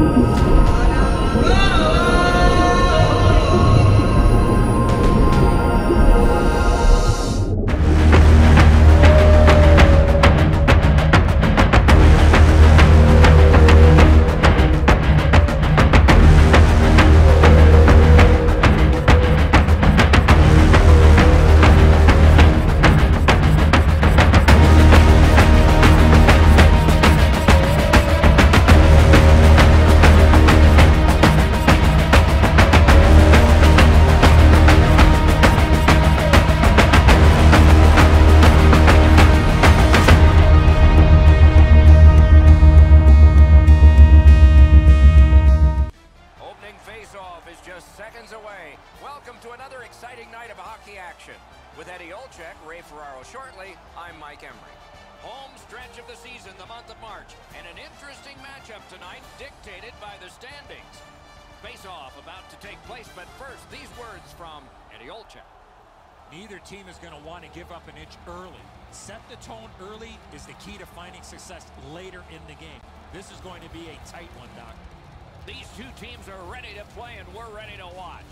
With Eddie Olczyk, Ray Ferraro shortly, I'm Mike Emery. Home stretch of the season, the month of March, and an interesting matchup tonight dictated by the standings. Face-off about to take place, but first, these words from Eddie Olczyk. Neither team is going to want to give up an inch early. Set the tone early is the key to finding success later in the game. This is going to be a tight one, Doc. These two teams are ready to play, and we're ready to watch.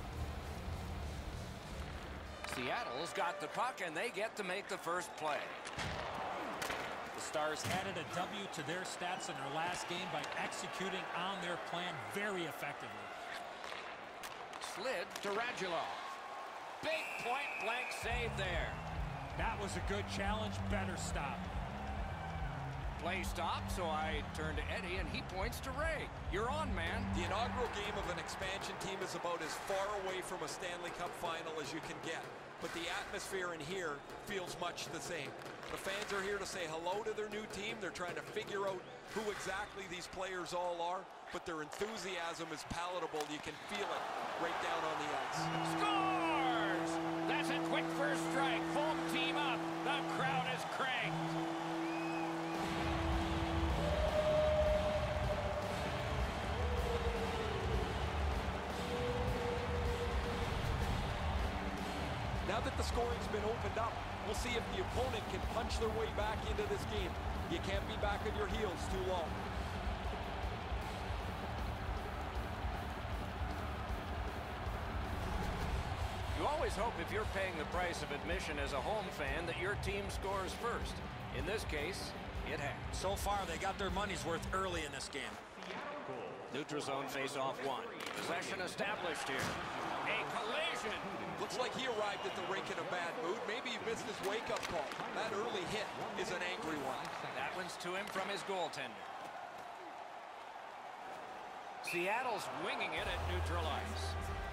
Seattle's got the puck, and they get to make the first play. The Stars added a W to their stats in their last game by executing on their plan very effectively. Slid to Radulov. Big point-blank save there. That was a good challenge. Better stop. Play stop, so I turn to Eddie, and he points to Ray. You're on, man. The inaugural game of an expansion team is about as far away from a Stanley Cup final as you can get. But the atmosphere in here feels much the same. The fans are here to say hello to their new team. They're trying to figure out who exactly these players all are, but their enthusiasm is palatable. You can feel it right down on the ice. Scores! That's a quick first strike. Home team up. The crowd is cranked. Now that the scoring's been opened up, we'll see if the opponent can punch their way back into this game. You can't be back on your heels too long. You always hope if you're paying the price of admission as a home fan that your team scores first. In this case, it has. So far, they got their money's worth early in this game. Neutral zone face-off one. Possession established here. A collision. Looks like he arrived at the rink in a bad mood. Maybe he missed his wake-up call. That early hit is an angry one. That one's to him from his goaltender. Seattle's winging it at neutral ice.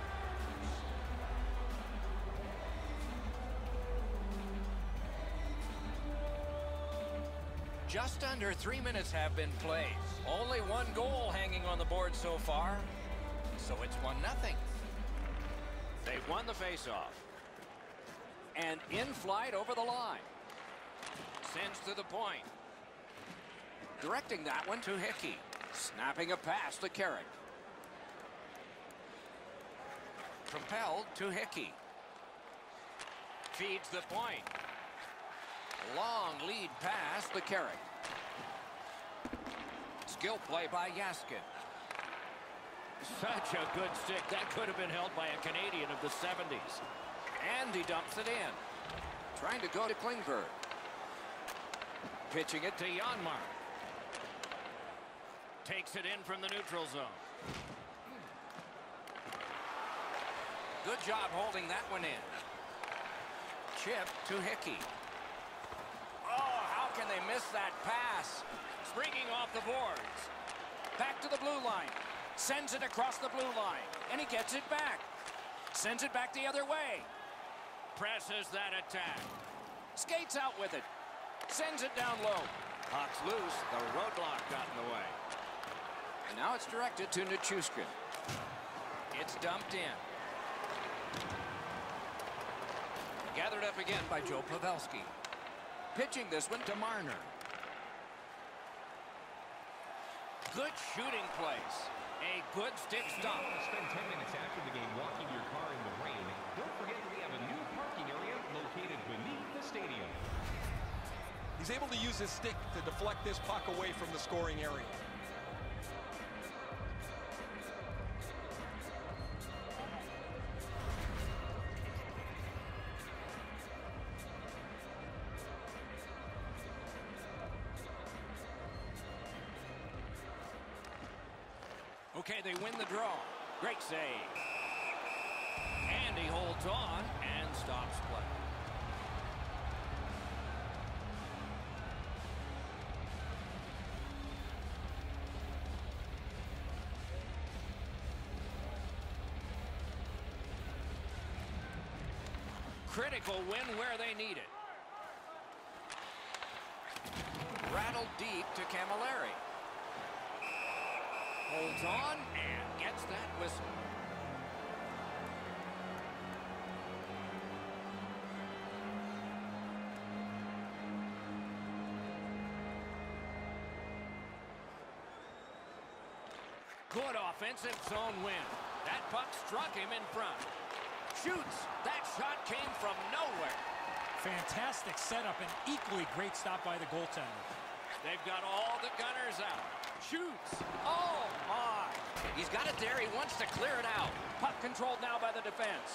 Just under 3 minutes have been played. Only one goal hanging on the board so far. So it's 1-0. They've won the faceoff. And in flight over the line. Sends to the point. Directing that one to Hickey. Snapping a pass to Carrick. Propelled to Hickey. Feeds the point. Long lead pass to Carrick. Skill play by Jaskin. Such a good stick. That could have been held by a Canadian of the 70s. And he dumps it in. Trying to go to Klingberg. Pitching it to Janmark. Takes it in from the neutral zone. Good job holding that one in. Chip to Hickey. Oh, how can they miss that pass? Springing off the boards. Back to the blue line. Sends it across the blue line. And he gets it back. Sends it back the other way. Presses that attack. Skates out with it. Sends it down low. Puck's loose. The roadblock got in the way. And now it's directed to Nichushkin. It's dumped in. Gathered up again by Joe Pavelski. Pitching this one to Marner. Good shooting place. A good stick stop. Spend 10 minutes after the game walking your car in the rain. Don't forget we have a new parking area located beneath the stadium. He's able to use his stick to deflect this puck away from the scoring area. Okay, they win the draw. Great save. And he holds on and stops play. Critical win where they need it. Rattled deep to Camilleri. Holds on and gets that whistle. Good offensive zone win. That puck struck him in front. Shoots. That shot came from nowhere. Fantastic setup and equally great stop by the goaltender. They've got all the gunners out. Shoots. Oh, my. He's got it there. He wants to clear it out. Puck controlled now by the defense.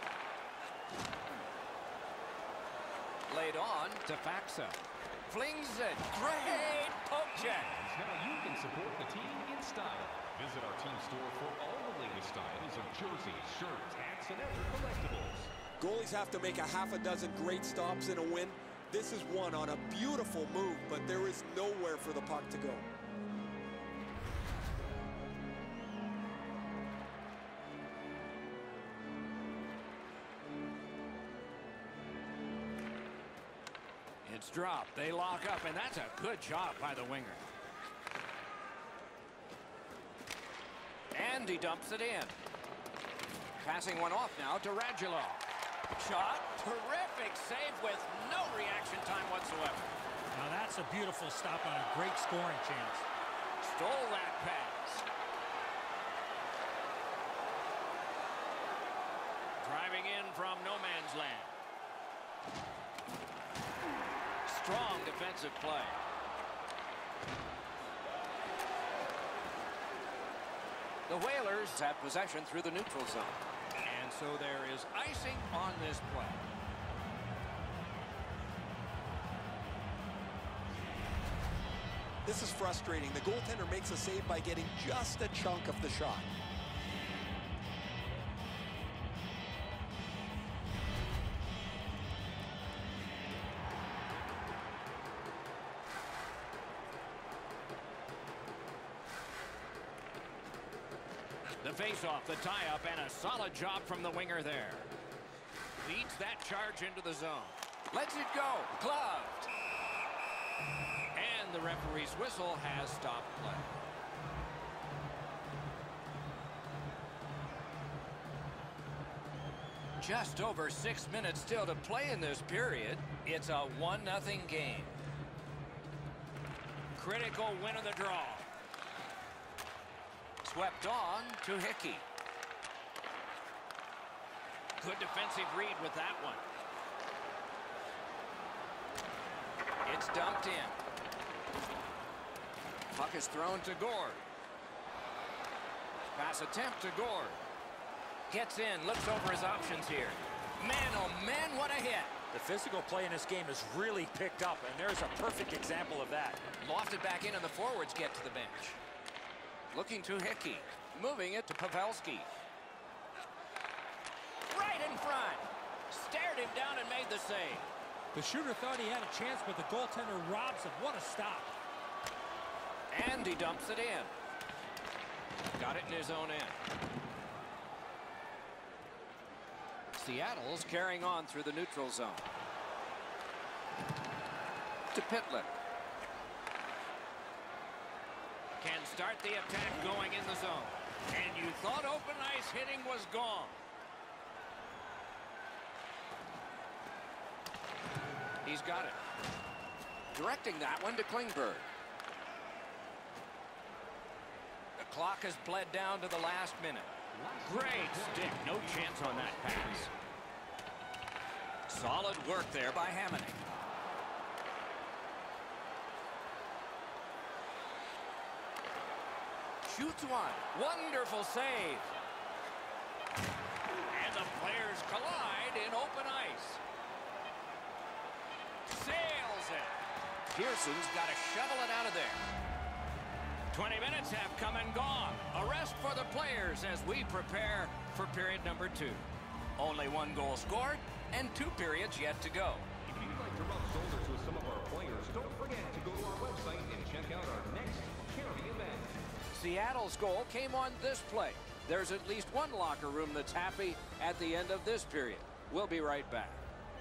Laid on to Faxa. Flings it. Great poke check. Now you can support the team in style. Visit our team store for all the latest styles of jerseys, shirts, hats, and other collectibles. Goalies have to make a half a dozen great stops in a win. This is one on a beautiful move, but there is nowhere for the puck to go. It's dropped. They lock up, and that's a good job by the winger. And he dumps it in. Passing one off now to Radulov. Shot. Terrific save with no reaction time whatsoever. Now that's a beautiful stop on a great scoring chance. Stole that pass. Driving in from no man's land. Strong defensive play. The Whalers have possession through the neutral zone. And so there is icing on this play. This is frustrating. The goaltender makes a save by getting just a chunk of the shot. The face-off, the tie-up, and a solid job from the winger there. Leads that charge into the zone. Lets it go. Gloved. And the referee's whistle has stopped play. Just over 6 minutes still to play in this period. It's a 1-0 game. Critical win of the draw. Swept on to Hickey. Good defensive read with that one. It's dumped in. Puck is thrown to Gord. Pass attempt to Gord. Gets in, looks over his options here. Man, oh man, what a hit. The physical play in this game has really picked up, and there's a perfect example of that. Lofted back in, and the forwards get to the bench. Looking to Hickey. Moving it to Pavelski. Right in front. Stared him down and made the save. The shooter thought he had a chance, but the goaltender robs him. What a stop. And he dumps it in. Got it in his own end. Seattle's carrying on through the neutral zone. To Pitlick. Can start the attack going in the zone. And you thought open ice hitting was gone. He's got it. Directing that one to Klingberg. The clock has bled down to the last minute. Great stick. No chance on that pass. Solid work there by Hamonic. Shoots one. Wonderful save. And the players collide in open ice. Sails it. Pearson's got to shovel it out of there. 20 minutes have come and gone. A rest for the players as we prepare for period number 2. Only 1 goal scored and 2 periods yet to go. If you'd like to rub shoulders with some of our players, don't forget to go to our website and check out our next charity event. Seattle's goal came on this play. There's at least 1 locker room that's happy at the end of this period. We'll be right back.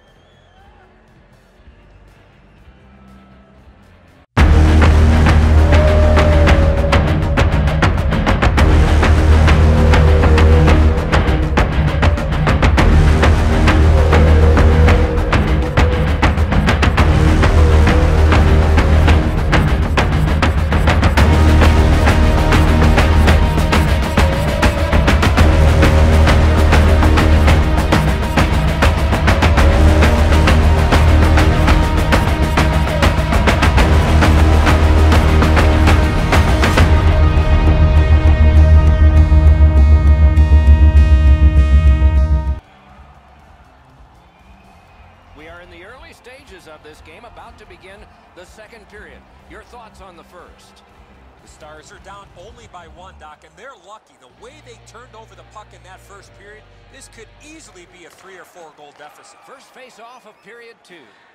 Of this game, about to begin the second period. Your thoughts on the first? The Stars are down only by 1, Doc, and they're lucky. The way they turned over the puck in that first period, this could easily be a 3 or 4 goal deficit. First face-off of period 2.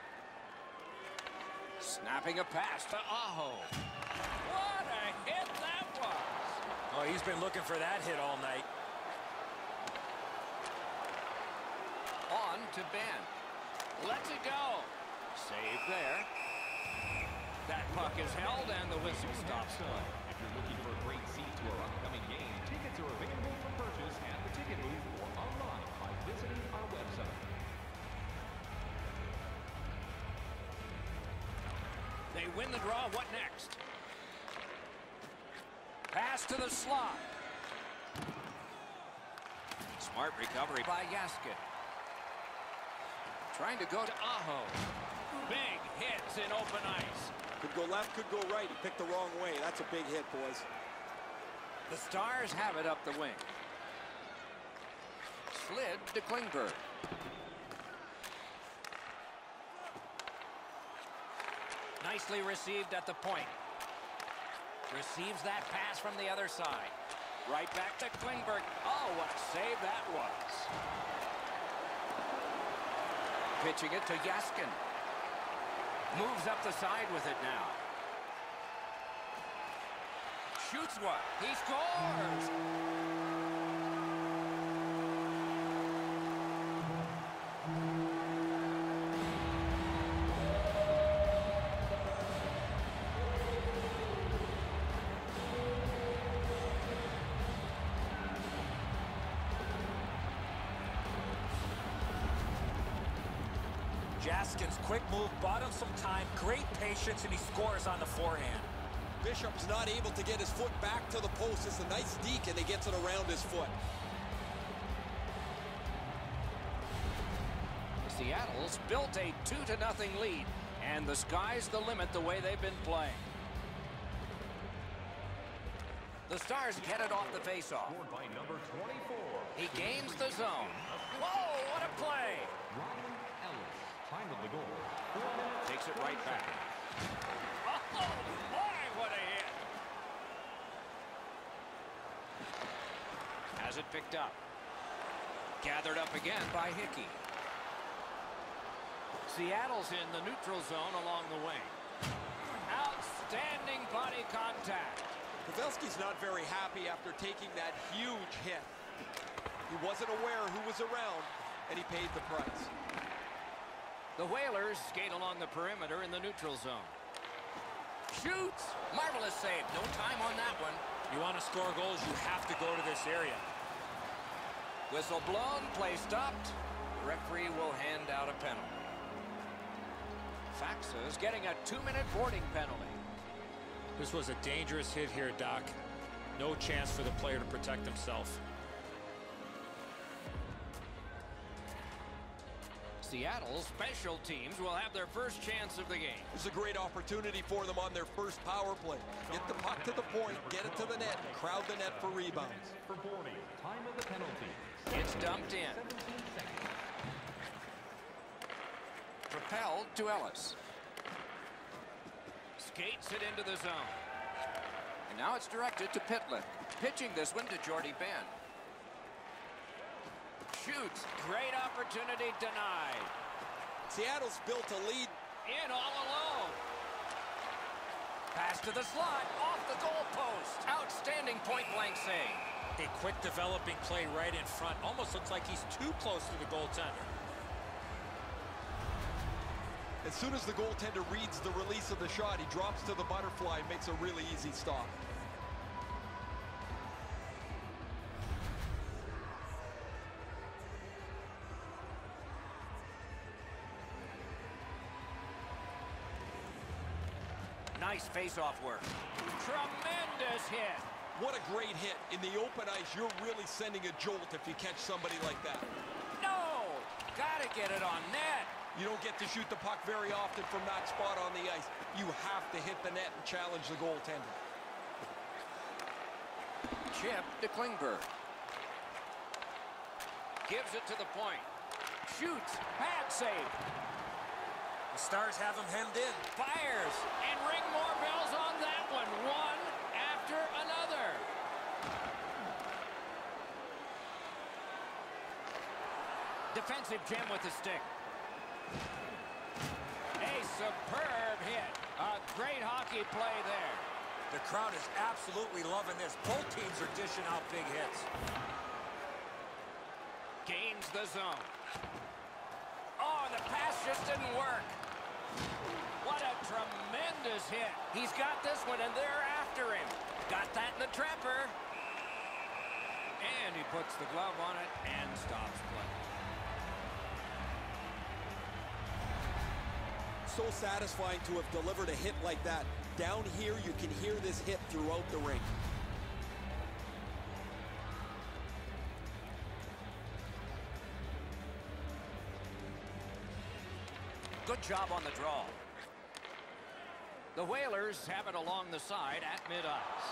Snapping a pass to Aho. What a hit that was! Oh, he's been looking for that hit all night. On to Ben. Lets it go. Save there. That puck is held and the whistle stops play. If you're looking for a great seat to our upcoming game, tickets are available for purchase at the ticket booth or online by visiting our website. They win the draw. What next? Pass to the slot. Smart recovery by Jaskin. Trying to go to Aho. Big hits in open ice. Could go left, could go right. He picked the wrong way. That's a big hit, boys. The Stars have it up the wing. Slid to Klingberg. Nicely received at the point. Receives that pass from the other side. Right back to Klingberg. Oh, what a save that was. Pitching it to Jaskin. Moves up the side with it now. Shoots one. He scores! Jaskin's quick move bought him some time, great patience, and he scores on the forehand. Bishop's not able to get his foot back to the post. It's a nice deke, and he gets it around his foot. Seattle's built a 2-0 lead, and the sky's the limit the way they've been playing. The Stars get it off the faceoff. Scored by number 24. He gains the zone. Whoa, what a play! Ryan Ellis. Time of the goal, 4 minutes. Takes it right back. Oh, boy, what a hit! Has it picked up. Gathered up again by Hickey. Seattle's in the neutral zone along the wing. Outstanding body contact. Pavelski's not very happy after taking that huge hit. He wasn't aware who was around, and he paid the price. The Whalers skate along the perimeter in the neutral zone. Shoots! Marvelous save. No time on that one. You want to score goals, you have to go to this area. Whistle blown, play stopped. Referee will hand out a penalty. Faxa's getting a 2-minute boarding penalty. This was a dangerous hit here, Doc. No chance for the player to protect himself. Seattle's special teams will have their first chance of the game. It's a great opportunity for them on their first power play. Get the puck to the point, get it to the net, and crowd the net for rebounds. For boarding, time of the penalty. It's dumped in. 17 seconds. Propelled to Ellis. Skates it into the zone. And now it's directed to Pitlick. Pitching this one to Jordy Ben. Shoots. Great opportunity denied. Seattle's built a lead. In all alone. Pass to the slot. Off the goalpost. Outstanding point-blank save. A quick developing play right in front. Almost looks like he's too close to the goaltender. As soon as the goaltender reads the release of the shot, he drops to the butterfly and makes a really easy stop. Nice face-off work. Tremendous hit. What a great hit. In the open ice, you're really sending a jolt if you catch somebody like that. No! Gotta get it on net. You don't get to shoot the puck very often from that spot on the ice. You have to hit the net and challenge the goaltender. Chip to Klingberg. Gives it to the point. Shoots. Bad save. The Stars have him hemmed in. Fires. And ring more bells on that one. One after another. Defensive gem with the stick. A superb hit. A great hockey play there. The crowd is absolutely loving this. Both teams are dishing out big hits. Gains the zone. Oh, the pass just didn't work. What a tremendous hit. He's got this one, and they're after him. Got that in the trapper. And he puts the glove on it and stops play. So satisfying to have delivered a hit like that. Down here, you can hear this hit throughout the rink. Good job on the draw. The Whalers have it along the side at mid-ice.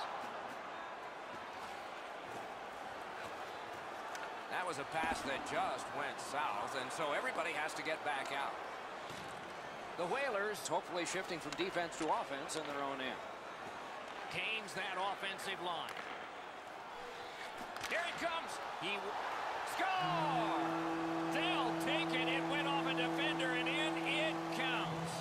That was a pass that just went south, and so everybody has to get back out. The Whalers hopefully shifting from defense to offense in their own end. Gains that offensive line. Here it comes. He score! They'll take it. It went off a defender and in. It counts.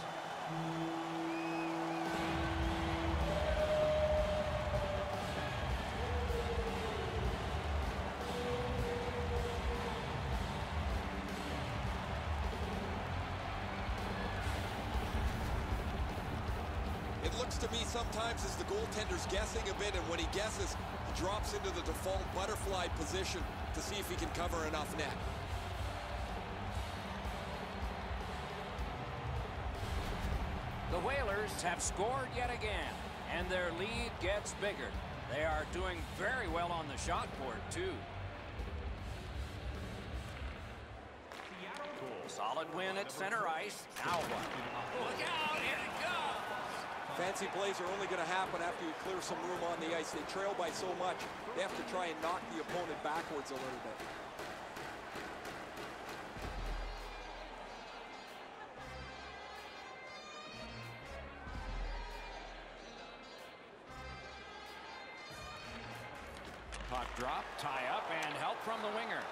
It looks to me sometimes as the goaltender's guessing a bit, and when he guesses, he drops into the default butterfly position to see if he can cover enough net. The Whalers have scored yet again, and their lead gets bigger. They are doing very well on the shot board, too. Solid win at center ice. Now what? Look out, here it goes. Fancy plays are only going to happen after you clear some room on the ice. They trail by so much, they have to try and knock the opponent backwards a little bit. Puck drop, tie up, and help from the winger.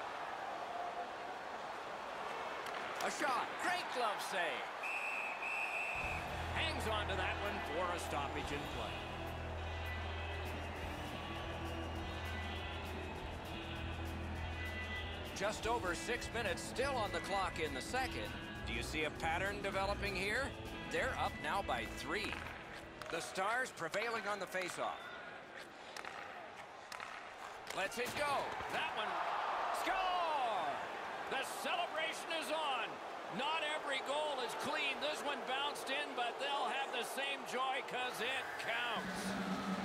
A shot. Great glove save. Hangs on to that one for a stoppage in play. Just over 6 minutes still on the clock in the second. Do you see a pattern developing here? They're up now by 3. The Stars prevailing on the faceoff. Let's it go. That one. Score! The celebration is on. Not every goal is clean. This one bounced in, but they'll have the same joy because it counts.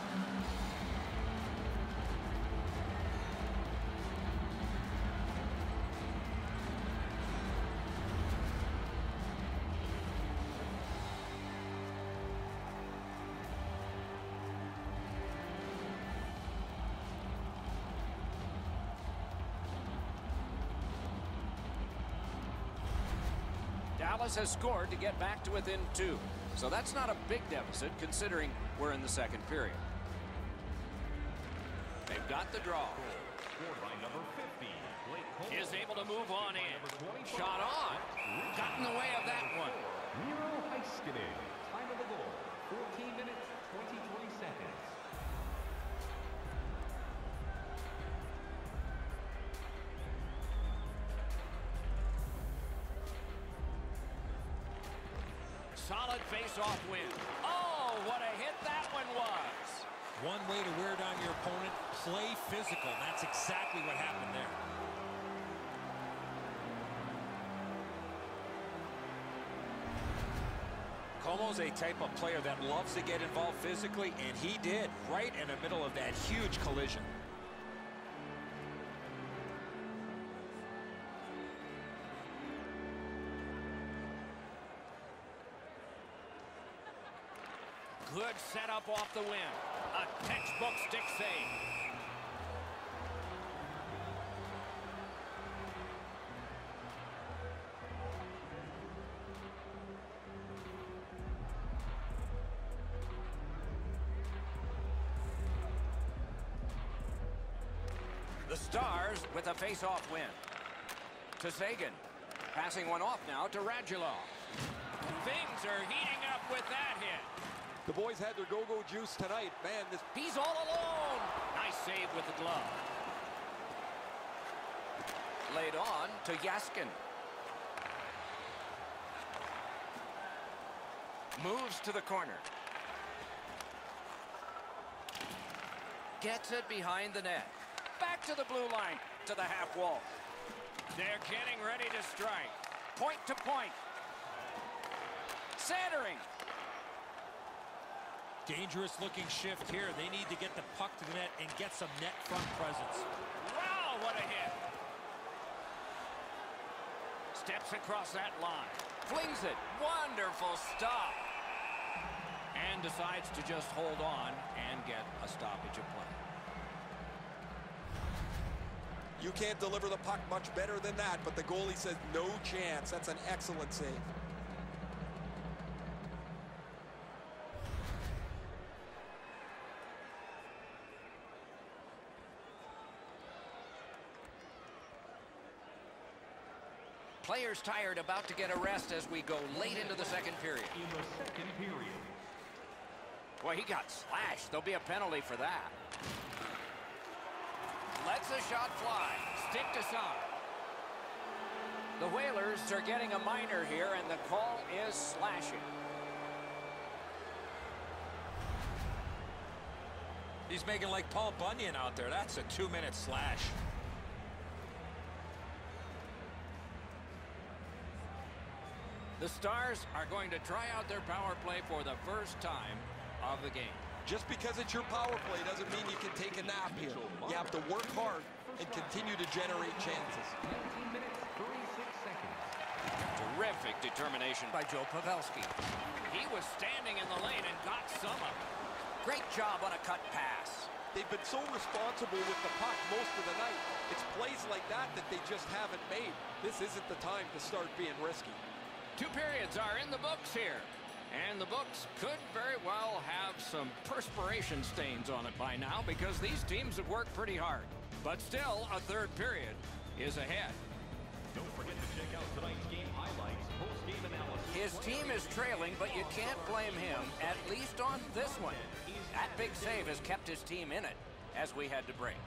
Dallas has scored to get back to within 2. So that's not a big deficit considering we're in the second period. They've got the draw. Scored by number 50, Blake Coleman. Is able to move on in. Number 25, Shot on. Got in the way of that one. Miro Heiskanen. Time of the goal, 14 minutes, 23 seconds. Solid face-off win. Oh, what a hit that one was. One way to wear down your opponent, play physical. That's exactly what happened there. Comeau's a type of player that loves to get involved physically, and he did right in the middle of that huge collision. Good setup off the win. A textbook stick save. The Stars with a face-off win. To Sagan. Passing one off now to Radulov. Things are heating up with that hit. The boys had their go-go juice tonight. Man, this... He's all alone. Nice save with the glove. Laid on to Jaskin. Moves to the corner. Gets it behind the net. Back to the blue line, to the half wall. They're getting ready to strike. Point to point. Centering. Dangerous looking shift here. They need to get the puck to the net and get some net front presence. Wow, what a hit. Steps across that line. Flings it. Wonderful stop. And decides to just hold on and get a stoppage of play. You can't deliver the puck much better than that, but the goalie says no chance. That's an excellent save. Players tired, about to get a rest as we go late into the second period. In the second period. Boy, he got slashed. There'll be a penalty for that. Lets the shot fly. Sticked aside. The Whalers are getting a minor here, and the call is slashing. He's making like Paul Bunyan out there. That's a 2-minute slash. The Stars are going to try out their power play for the first time of the game. Just because it's your power play doesn't mean you can take a nap here. You have to work hard and continue to generate chances. 19 minutes, 36 seconds. Terrific determination by Joe Pavelski. He was standing in the lane and got some of it. Great job on a cut pass. They've been so responsible with the puck most of the night. It's plays like that that they just haven't made. This isn't the time to start being risky. 2 periods are in the books here. And the books could very well have some perspiration stains on it by now because these teams have worked pretty hard. But still, a third period is ahead. Don't forget to check out tonight's game highlights, post-game analysis. His team is trailing, but you can't blame him, at least on this one. That big save has kept his team in it as we head to break.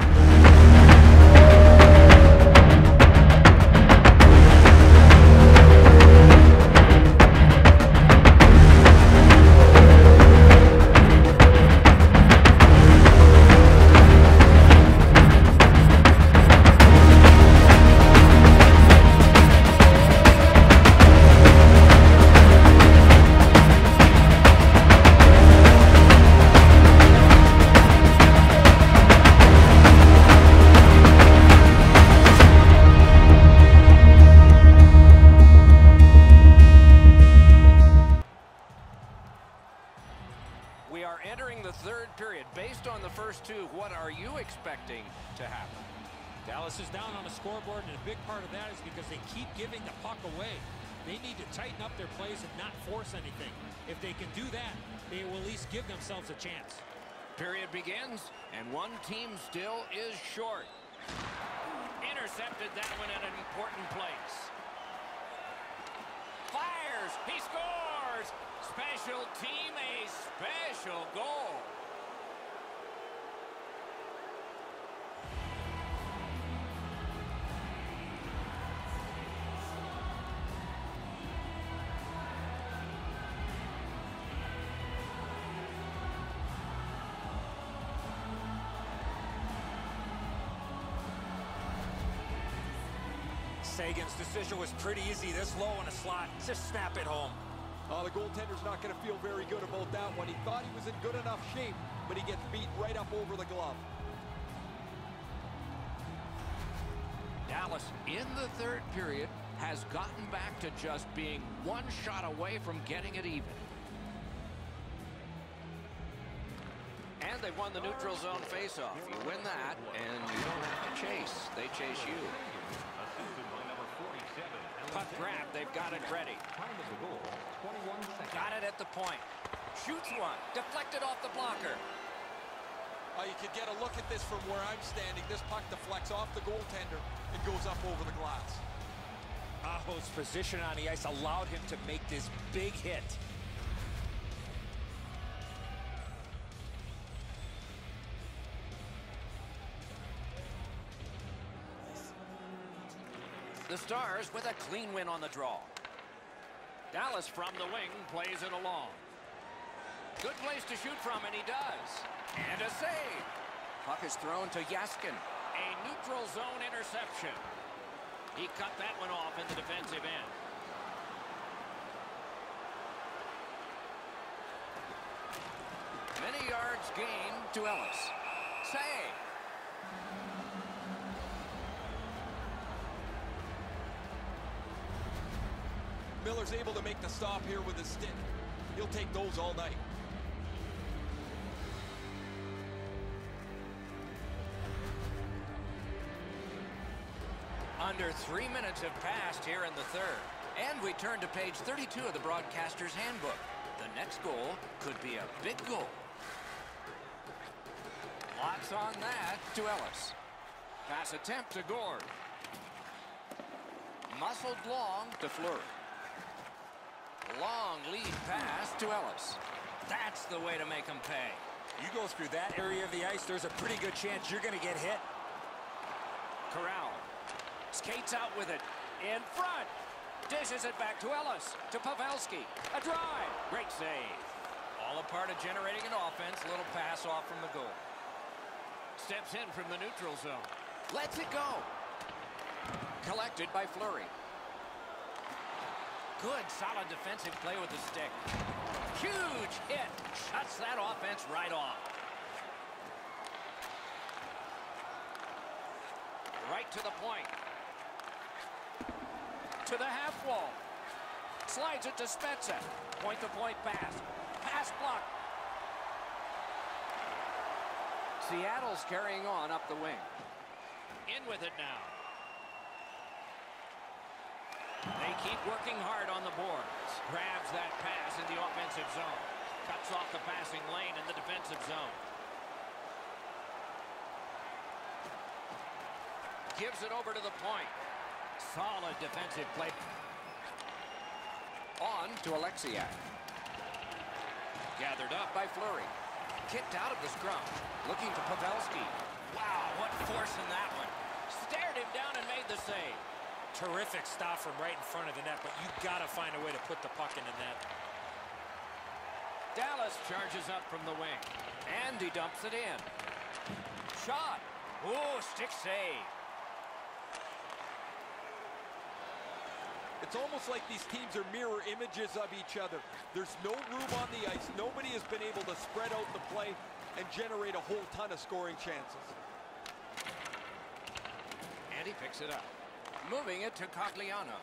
We are entering the third period. Based on the first two, what are you expecting to happen? Dallas is down on the scoreboard, and a big part of that is because they keep giving the puck away. They need to tighten up their plays and not force anything. If they can do that, they will at least give themselves a chance. Period begins, and one team still is short. Intercepted that one at an important place. Fires, he scores! Special team, a special goal. Seguin's decision was pretty easy. This low in a slot, just snap it home. The goaltender's not going to feel very good about that one. He thought he was in good enough shape, but he gets beat right up over the glove. Dallas, in the third period, has gotten back to just being one shot away from getting it even. And they've won the neutral zone faceoff. You win that, and you don't have to chase. They chase you. Puck grab, they've got it ready. Got it at the point. Shoots one, deflected off the blocker. You could get a look at this from where I'm standing. This puck deflects off the goaltender and goes up over the glass. Aho's position on the ice allowed him to make this big hit. The Stars with a clean win on the draw. Dallas from the wing plays it along. Good place to shoot from, and he does. And a save. Puck is thrown to Jaskin. A neutral zone interception. He cut that one off in the defensive end. Many yards gained to Ellis. Save. Miller's able to make the stop here with his stick. He'll take those all night. Under 3 minutes have passed here in the third. And we turn to page 32 of the broadcaster's handbook. The next goal could be a big goal. Lots on that to Ellis. Pass attempt to Gord. Muscled long to Fleury. Long lead pass to Ellis. That's the way to make him pay. You go through that area of the ice, there's a pretty good chance you're going to get hit. Corral skates out with it. In front. Dishes it back to Ellis. To Pavelski. A drive. Great save. All a part of generating an offense. Little pass off from the goal. Steps in from the neutral zone. Lets it go. Collected by Fleury. Good, solid defensive play with the stick. Huge hit. Shuts that offense right off. Right to the point. To the half wall. Slides it to Spezza. Point-to-point pass. Pass block. Seattle's carrying on up the wing. In with it now. They keep working hard on the boards. Grabs that pass in the offensive zone. Cuts off the passing lane in the defensive zone. Gives it over to the point. Solid defensive play. On to Alexiak. Gathered up by Fleury. Kicked out of the scrum. Looking to Pavelski. Wow, what force in that one. Stared him down and made the save. Terrific stop from right in front of the net, but you got to find a way to put the puck in the net. Dallas charges up from the wing. And he dumps it in. Shot. Oh, stick save. It's almost like these teams are mirror images of each other. There's no room on the ice. Nobody has been able to spread out the play and generate a whole ton of scoring chances. And he picks it up. Moving it to Cogliano.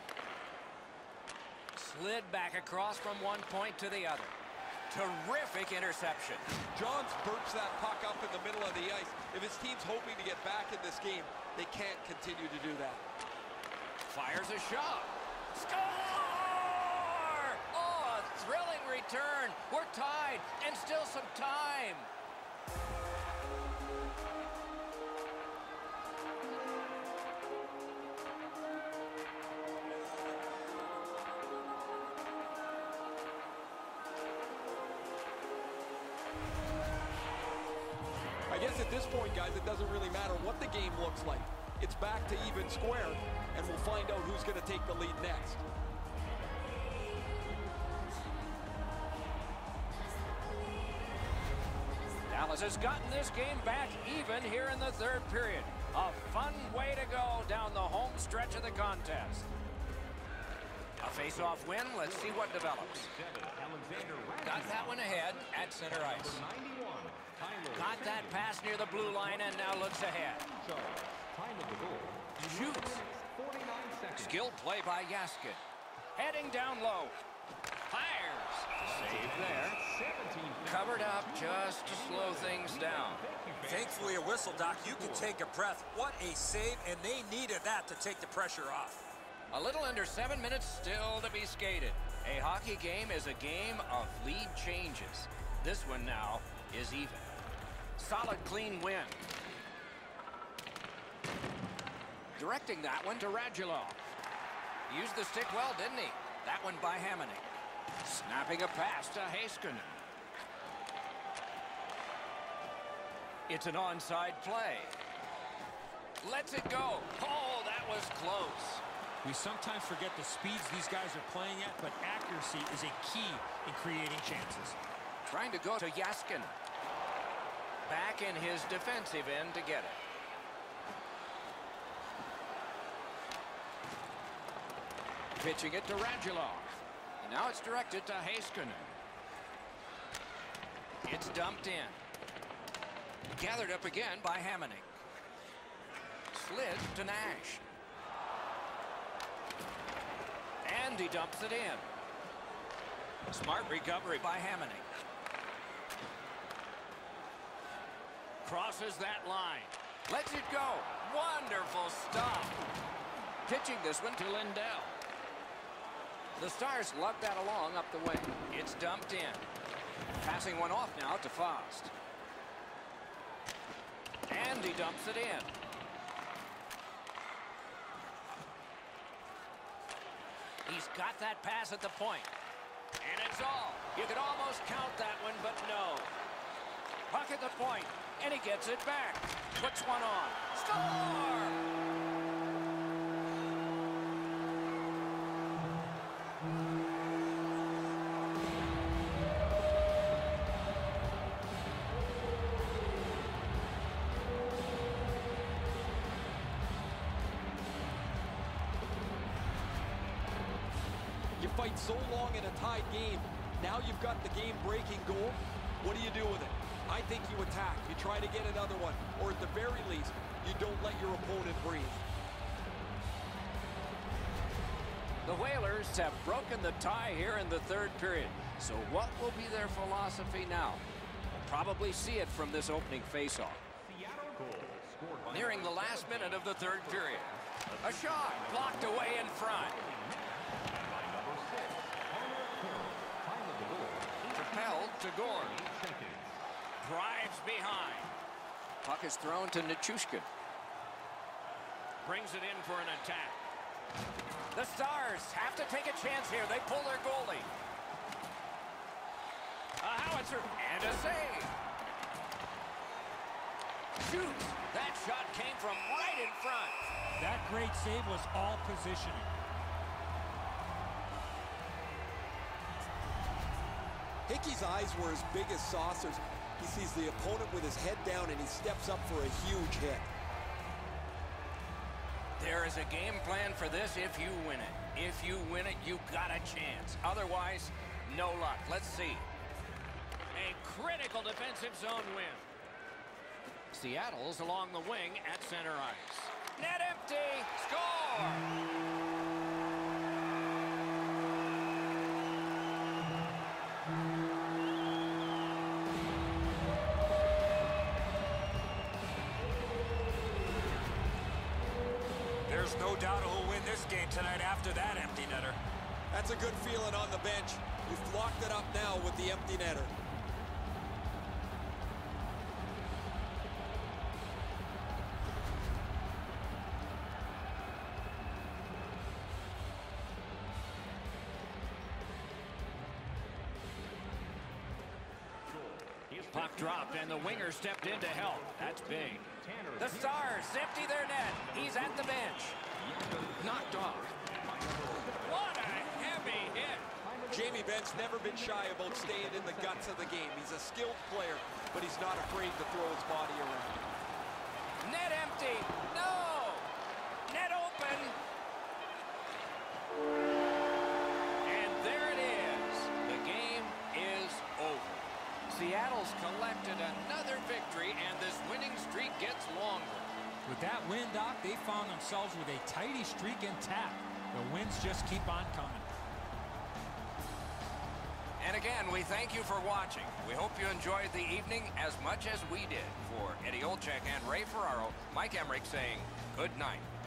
Slid back across from one point to the other. Terrific interception. Johns burps that puck up in the middle of the ice. If his team's hoping to get back in this game, they can't continue to do that. Fires a shot. Score! Oh, a thrilling return. We're tied and still some time. I guess at this point, guys, it doesn't really matter what the game looks like. It's back to even square, and we'll find out who's going to take the lead next. Dallas has gotten this game back even here in the third period. A fun way to go down the home stretch of the contest. A face-off win. Let's see what develops. Got that one ahead at center ice. Got that pass near the blue line and now looks ahead. Shoots. Skilled play by Jaskin. Heading down low. Fires. Save there. Covered up just to slow things down. Thankfully a whistle, Doc. You can take a breath. What a save, and they needed that to take the pressure off. A little under 7 minutes still to be skated. A hockey game is a game of lead changes. This one now is even. Solid, clean win. Directing that one to Radulov. Used the stick well, didn't he? That one by Hamonic. Snapping a pass to Heiskanen. It's an onside play. Lets it go. Oh, that was close. We sometimes forget the speeds these guys are playing at, but accuracy is a key in creating chances. Trying to go to Jaskin. Back in his defensive end to get it. Pitching it to Radulov. And now it's directed to Heiskanen. It's dumped in. Gathered up again by Hamonic. Slid to Nash. And he dumps it in. Smart recovery by Hamonic. Crosses that line. Lets it go. Wonderful stop. Pitching this one to Lindell. The Stars lug that along up the wing. It's dumped in. Passing one off now to Faust. And he dumps it in. He's got that pass at the point. And it's all. You could almost count that one, but no. Puck at the point, and he gets it back. Puts one on. Score! You fight so long in a tied game. Now you've got the game-breaking goal. What do you do with it? I think you attack. You try to get another one. Or at the very least, you don't let your opponent breathe. The Whalers have broken the tie here in the third period. So what will be their philosophy now? We'll probably see it from this opening faceoff. Nearing the last minute of the third period. A shot blocked away in front. Propelled to Gord. Drives behind. Puck is thrown to Nichushkin. Brings it in for an attack. The Stars have to take a chance here. They pull their goalie. A howitzer and a save. Shoots. That shot came from right in front. That great save was all positioning. Hickey's eyes were as big as saucers. He sees the opponent with his head down and he steps up for a huge hit. There is a game plan for this if you win it. If you win it, you got a chance. Otherwise, no luck. Let's see. A critical defensive zone win. Seattle's along the wing at center ice. Net empty. Score! There's no doubt who'll win this game tonight after that empty netter. That's a good feeling on the bench. You've locked it up now with the empty netter. Puck dropped, and the winger stepped in to help. That's big. The Stars empty their net. He's at the bench. Knocked off. What a heavy hit. Jamie Benn's never been shy about staying in the guts of the game. He's a skilled player, but he's not afraid to throw his body around. Net empty. No. Net open. And there it is. The game is over. Seattle's collected another victory, and this winning streak gets longer. With that win, Doc, they found themselves with a tighty streak intact. The wins just keep on coming. And again, we thank you for watching. We hope you enjoyed the evening as much as we did. For Eddie Olczyk and Ray Ferraro, Mike Emrick saying good night.